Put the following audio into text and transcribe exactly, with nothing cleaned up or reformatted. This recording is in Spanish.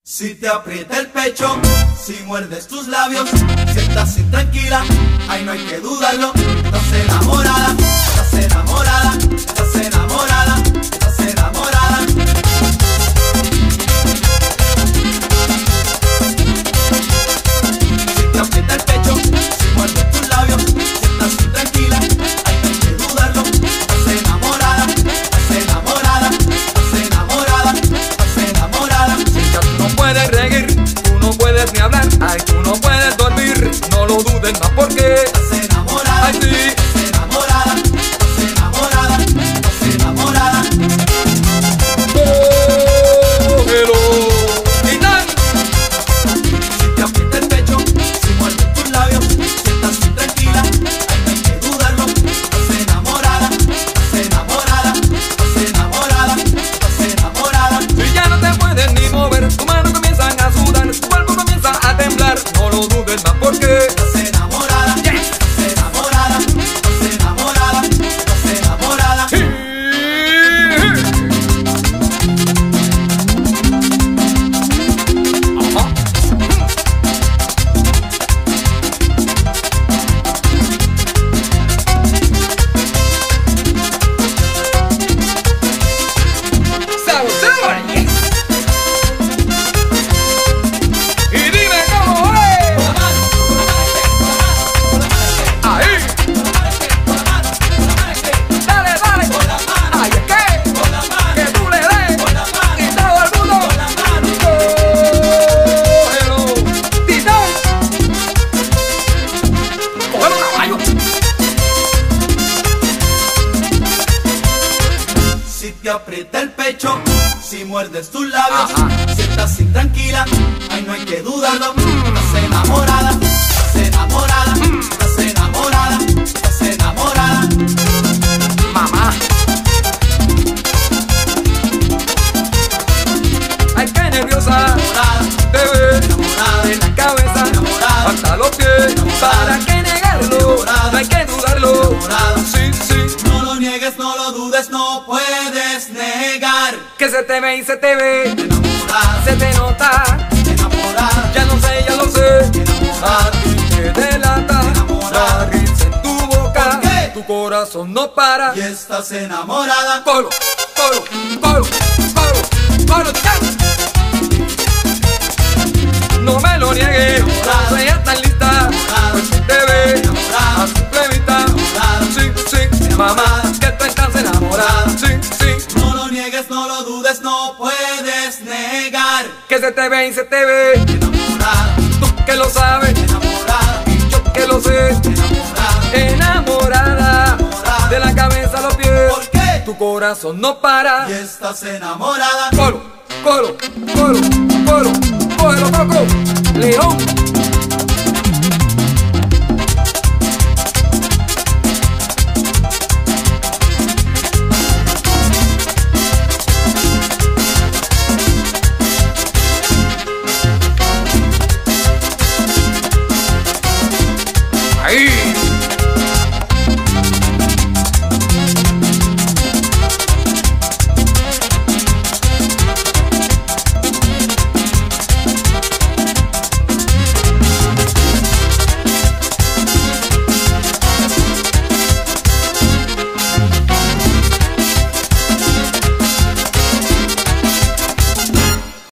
Si te aprieta el pecho, si muerdes tus labios, si estás intranquila, ahí no hay que dudarlo. Estás enamorada, estás enamorada, estás enamorada, estás enamorada. Si te aprieta el pecho, si muerdes tus labios, si estás intranquila, ahí no hay que dudarlo. Estás enamorada, estás enamorada, estás enamorada, estás enamorada. No puedes reír, tú no puedes ni hablar, ay, tú no puedes dormir, no lo dudes más porque estás enamorada, ay, sí. estás enamorada, estás enamorada, estás enamorada. Cógelo y dan. Si te aprieta el pecho, si muerdes tus labios, si estás intranquila, ahí no hay que dudarlo. Estás enamorada, estás enamorada, estás enamorada, estás enamorada. Si ya no te puedes ni mover, tus manos comienzan a sudar, tu cuerpo comienza a temblar, no lo dudes más porque Estás enamorada, yes. estás enamorada, estás enamorada, estás enamorada. Ajá. Sabor, sabor, yes. Y dime cómo es. Ahí, dale, dale. Ay, es que, que tú le des. Y todo el mundo. Cógelo, Titán. Cógelo, caballo. Si te aprieta el pecho, si muerdes tus labios, Ajá. si estás intranquila, ahí no hay que dudarlo. Estás enamorada, estás enamorada, estás enamorada, estás enamorada. Mamá. Ay, qué nerviosa. Enamorada, Te ves enamorada, de la cabeza enamorada, hasta los pies. enamorada, ¿Para qué negarlo? enamorada, No hay que dudarlo. enamorada. Sí, sí. no lo niegues, no lo dudes, no puedes negar. Que se te ve y se te ve. Enamorada, Se te nota. enamorada, Ya no sé, ya lo sé. enamorada. A ti te delata Enamorada. la risa en tu boca. ¿Por qué? Tu corazón no para. Y estás enamorada. Colo, colo, colo, colo, colo, Titán. No me lo niegues, Enamorada. no seas tan lista. Enamorada. Pues que te ve Enamorada. a simple vista. Enamorada. Sí, sí, mamá, Enamorada. que tú estás enamorada. Sí, sí, No lo niegues, no lo dudes, no puedes negar. que se te ve y se te ve. Enamorada, Tú que lo sabes, enamorada, yo que lo sé. enamorada. Enamorada, Enamorada. de la cabeza a los pies. ¿Por qué? Tu corazón no para. Y estás enamorada. Colo, colo, colo, colo, cógelo, coco, león.